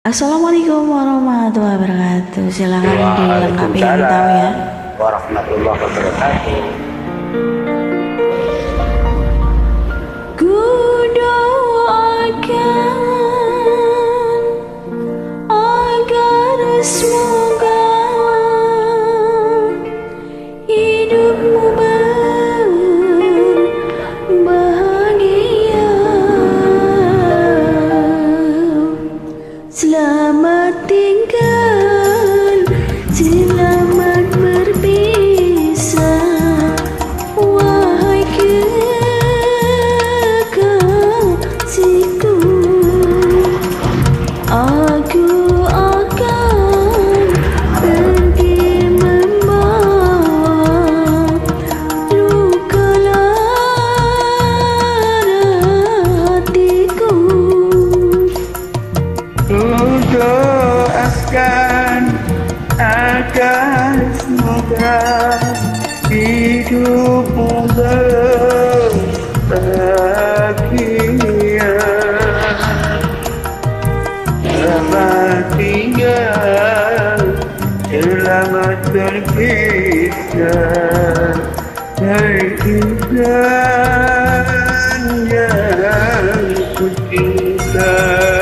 Assalamualaikum warahmatullahi wabarakatuh. Silakan dilengkapi tahu ya. Warahmatullahi wabarakatuh. Ku doakan agar semoga hidupmu berbahagia. Selamat tinggal, selamat berpisah, wahai kekasihku. Aku akan pergi membawa luka lara hatiku. Doakan agar semoga hidupmu berbahagia. Selamat tinggal, selamat berpisah, dari insan yang ku cinta.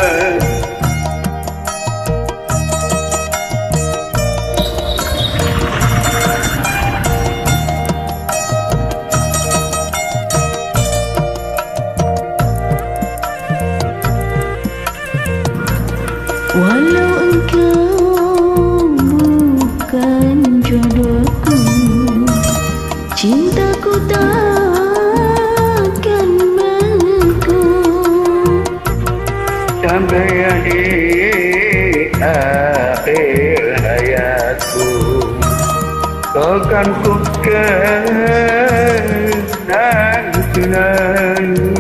Walau engkau bukan jodohku, cintaku takkan mengekang Sampai di akhir hayatku, kau kan ku kenang selalu.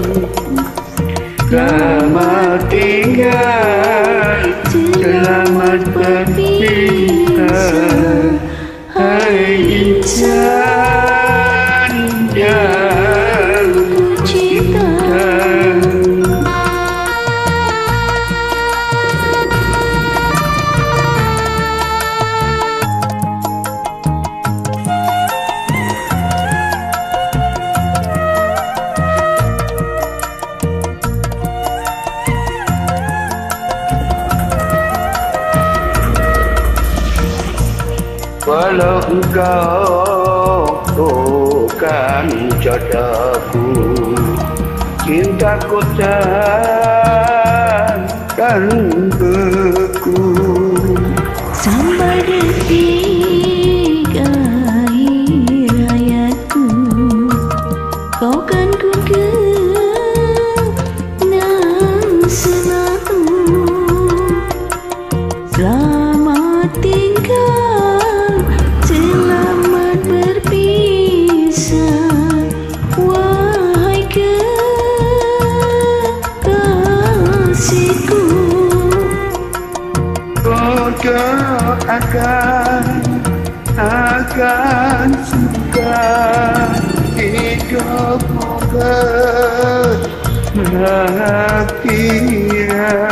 Selamat tinggal, selamat berpisah, hai insan yang ku cinta. Walau engkau bukan jodohku, cintaku takkan beku. Sampai detik akhir hayatku, kau kan ku kenang selalu. Selamat tinggal, selamat berpisah, wahai kekasihku. Kau doakan semoga hidupmu berbahagia.